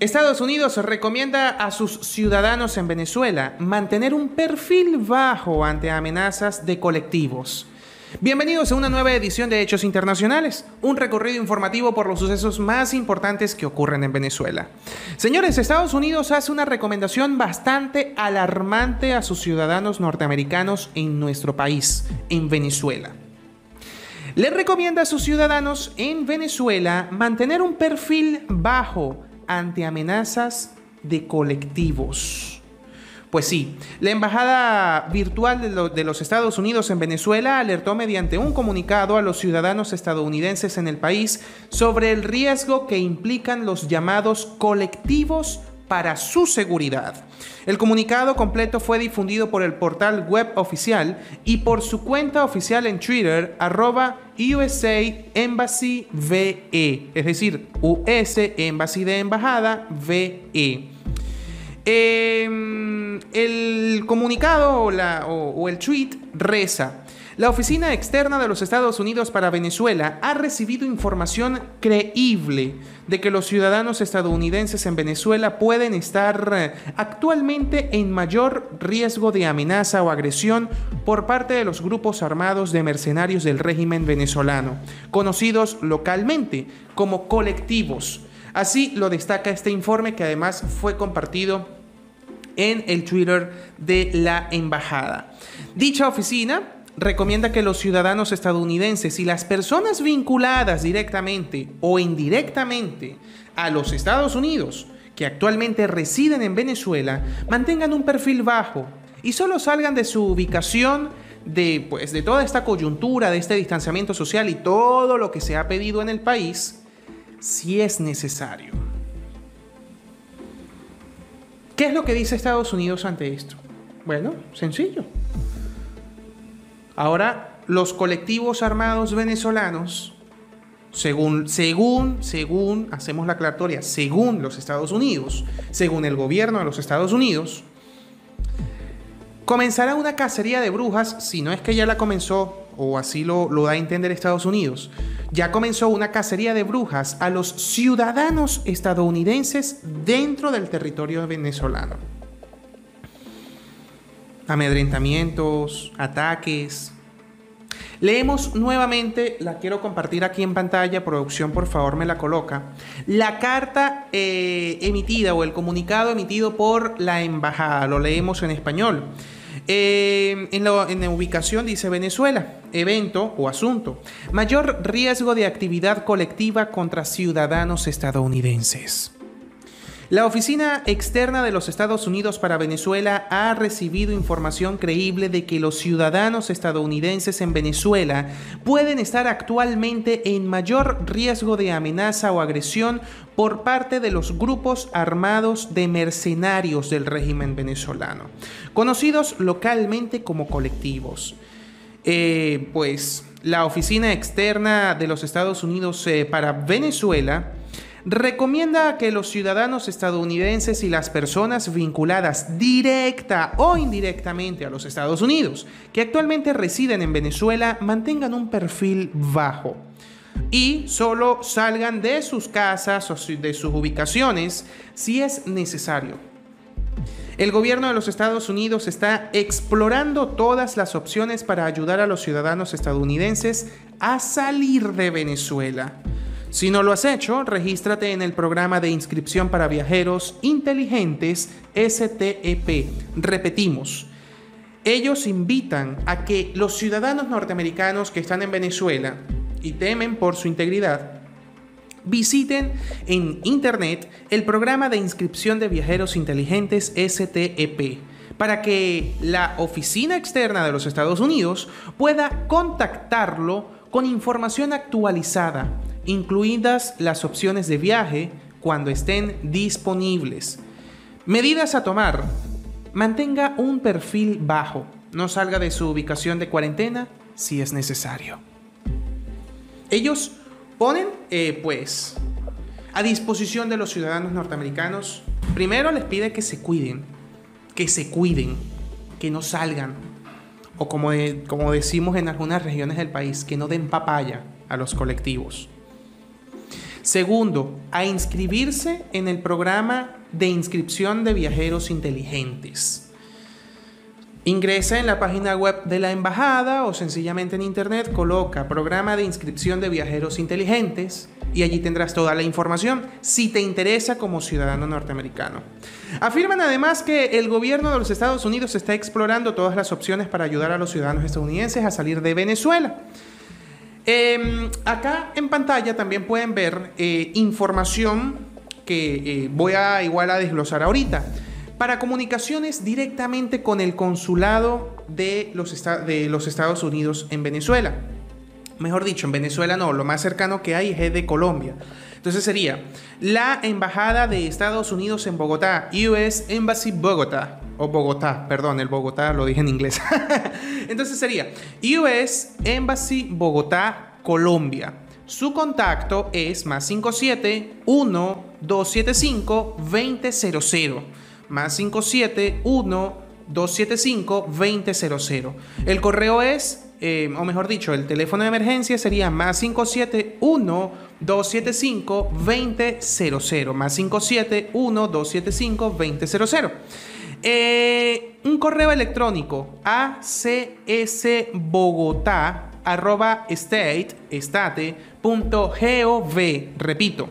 Estados Unidos recomienda a sus ciudadanos en Venezuela mantener un perfil bajo ante amenazas de colectivos. Bienvenidos a una nueva edición de Hechos Internacionales, un recorrido informativo por los sucesos más importantes que ocurren en Venezuela. Señores, Estados Unidos hace una recomendación bastante alarmante a sus ciudadanos norteamericanos en nuestro país, en Venezuela. Le recomienda a sus ciudadanos en Venezuela mantener un perfil bajo ante amenazas de colectivos. Pues sí, la Embajada Virtual de los Estados Unidos en Venezuela alertó mediante un comunicado a los ciudadanos estadounidenses en el país sobre el riesgo que implican los llamados colectivos para su seguridad. El comunicado completo fue difundido por el portal web oficial y por su cuenta oficial en Twitter, @USA Embassy VE, es decir, US Embassy de Embajada VE. El comunicado o el tweet reza: la Oficina Externa de los Estados Unidos para Venezuela ha recibido información creíble de que los ciudadanos estadounidenses en Venezuela pueden estar actualmente en mayor riesgo de amenaza o agresión por parte de los grupos armados de mercenarios del régimen venezolano, conocidos localmente como colectivos. Así lo destaca este informe, que además fue compartido en el Twitter de la embajada. Dicha oficina recomienda que los ciudadanos estadounidenses y las personas vinculadas directamente o indirectamente a los Estados Unidos que actualmente residen en Venezuela mantengan un perfil bajo y solo salgan de su ubicación de toda esta coyuntura, de este distanciamiento social y todo lo que se ha pedido en el país, si es necesario. ¿Qué es lo que dice Estados Unidos ante esto? Bueno, sencillo. Ahora, los colectivos armados venezolanos, según hacemos la aclaratoria, según los Estados Unidos, según el gobierno de los Estados Unidos, comenzará una cacería de brujas, si no es que ya la comenzó, o así lo da a entender Estados Unidos. Ya comenzó una cacería de brujas a los ciudadanos estadounidenses dentro del territorio venezolano. Amedrentamientos, ataques. Leemos nuevamente, la quiero compartir aquí en pantalla, producción por favor me la coloca, la carta emitida o el comunicado emitido por la embajada, lo leemos en español. En la ubicación dice: Venezuela, evento o asunto, mayor riesgo de actividad colectiva contra ciudadanos estadounidenses. La Oficina Externa de los Estados Unidos para Venezuela ha recibido información creíble de que los ciudadanos estadounidenses en Venezuela pueden estar actualmente en mayor riesgo de amenaza o agresión por parte de los grupos armados de mercenarios del régimen venezolano, conocidos localmente como colectivos. La Oficina Externa de los Estados Unidos para Venezuela recomienda que los ciudadanos estadounidenses y las personas vinculadas directa o indirectamente a los Estados Unidos que actualmente residen en Venezuela mantengan un perfil bajo y solo salgan de sus casas o de sus ubicaciones si es necesario. El gobierno de los Estados Unidos está explorando todas las opciones para ayudar a los ciudadanos estadounidenses a salir de Venezuela. Si no lo has hecho, regístrate en el programa de inscripción para viajeros inteligentes STEP. Repetimos, ellos invitan a que los ciudadanos norteamericanos que están en Venezuela y temen por su integridad, visiten en internet el programa de inscripción de viajeros inteligentes STEP para que la Oficina Externa de los Estados Unidos pueda contactarlo con información actualizada, incluidas las opciones de viaje cuando estén disponibles. Medidas a tomar: mantenga un perfil bajo, no salga de su ubicación de cuarentena si es necesario. Ellos ponen a disposición de los ciudadanos norteamericanos, primero les pide que se cuiden, que no salgan, o como decimos en algunas regiones del país, que no den papaya a los colectivos. Segundo, a inscribirse en el programa de inscripción de viajeros inteligentes. Ingresa en la página web de la embajada o sencillamente en internet coloca programa de inscripción de viajeros inteligentes y allí tendrás toda la información si te interesa como ciudadano norteamericano. Afirman además que el gobierno de los Estados Unidos está explorando todas las opciones para ayudar a los ciudadanos estadounidenses a salir de Venezuela. Acá en pantalla también pueden ver información que voy a igual a desglosar ahorita. Para comunicaciones directamente con el consulado de los Estados Unidos en Venezuela. Mejor dicho, en Venezuela no, lo más cercano que hay es de Colombia. Entonces sería la Embajada de Estados Unidos en Bogotá, US Embassy Bogotá, o Bogotá, perdón, el Bogotá lo dije en inglés. Entonces sería US Embassy Bogotá, Colombia. Su contacto es +57-1-275-2000. +57-1-275-2000. El correo es, o mejor dicho, el teléfono de emergencia sería +57-1-275-2000. +57-1-275-2000. Un correo electrónico acsbogotá@state.gov. Repito,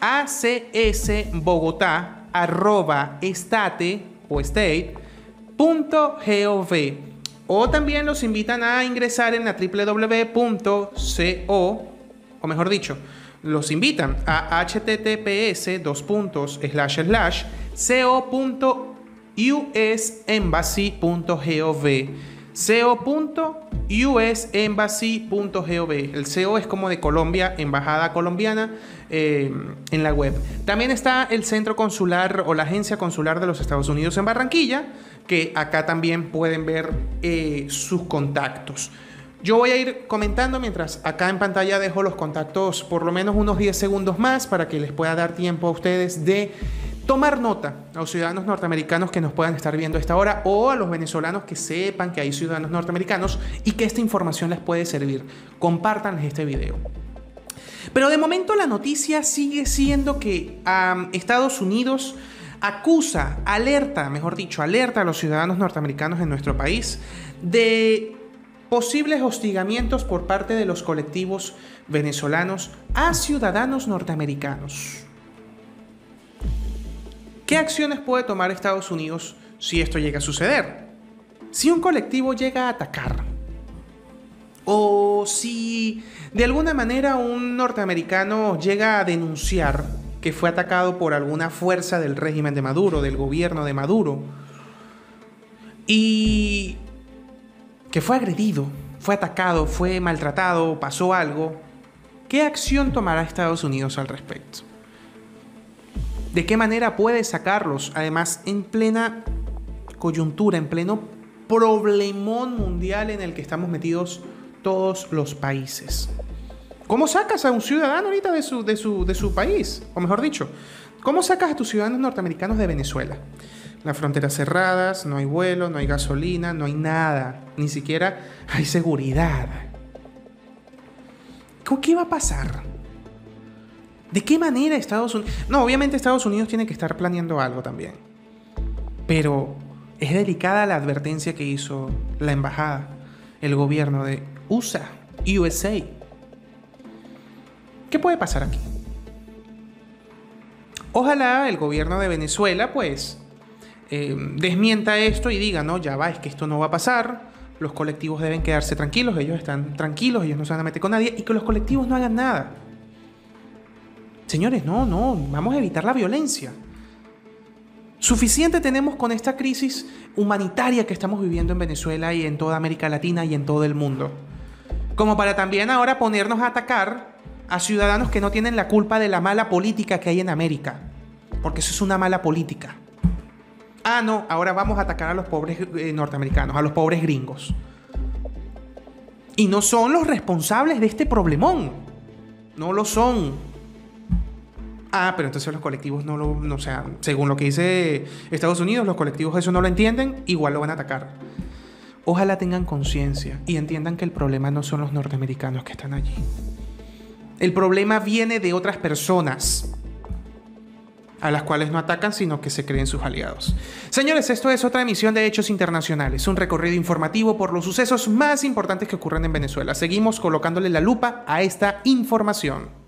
acsbogotá@state.gov. O también los invitan a ingresar en la www.co, o mejor dicho, los invitan a https://co.usembassy.gov. co.usembassy.gov. El CO es como de Colombia, embajada colombiana, en la web. También está el centro consular o la agencia consular de los Estados Unidos en Barranquilla, que acá también pueden ver sus contactos. Yo voy a ir comentando mientras acá en pantalla dejo los contactos por lo menos unos 10 segundos más para que les pueda dar tiempo a ustedes de tomar nota a los ciudadanos norteamericanos que nos puedan estar viendo a esta hora o a los venezolanos que sepan que hay ciudadanos norteamericanos y que esta información les puede servir. Compártanles este video. Pero de momento la noticia sigue siendo que Estados Unidos alerta a los ciudadanos norteamericanos en nuestro país de posibles hostigamientos por parte de los colectivos venezolanos a ciudadanos norteamericanos. ¿Qué acciones puede tomar Estados Unidos si esto llega a suceder? Si un colectivo llega a atacar, o si de alguna manera un norteamericano llega a denunciar que fue atacado por alguna fuerza del régimen de Maduro, del gobierno de Maduro, y que fue agredido, fue atacado, fue maltratado, pasó algo, ¿qué acción tomará Estados Unidos al respecto? ¿De qué manera puede sacarlos? Además, en plena coyuntura, en pleno problemón mundial en el que estamos metidos todos los países. ¿Cómo sacas a un ciudadano ahorita de su país? O mejor dicho, ¿cómo sacas a tus ciudadanos norteamericanos de Venezuela? Las fronteras cerradas, no hay vuelo, no hay gasolina, no hay nada. Ni siquiera hay seguridad. ¿Qué va a pasar? ¿De qué manera Estados Unidos? No, obviamente Estados Unidos tiene que estar planeando algo también. Pero es delicada la advertencia que hizo la embajada, el gobierno de USA. ¿Qué puede pasar aquí? Ojalá el gobierno de Venezuela, pues, desmienta esto y diga, no, ya va, es que esto no va a pasar. Los colectivos deben quedarse tranquilos, ellos están tranquilos, ellos no se van a meter con nadie y que los colectivos no hagan nada. Señores, no, vamos a evitar la violencia. Suficiente tenemos con esta crisis humanitaria que estamos viviendo en Venezuela y en toda América Latina y en todo el mundo, como para también ahora ponernos a atacar a ciudadanos que no tienen la culpa de la mala política que hay en América, porque eso es una mala política. Ah, no, ahora vamos a atacar a los pobres norteamericanos, a los pobres gringos. Y no son los responsables de este problemón. No lo son. Ah, pero entonces los colectivos o sea, según lo que dice Estados Unidos, los colectivos eso no lo entienden, igual lo van a atacar. Ojalá tengan conciencia y entiendan que el problema no son los norteamericanos que están allí. El problema viene de otras personas, a las cuales no atacan, sino que se creen sus aliados. Señores, esto es otra emisión de Hechos Internacionales, un recorrido informativo por los sucesos más importantes que ocurren en Venezuela. Seguimos colocándole la lupa a esta información.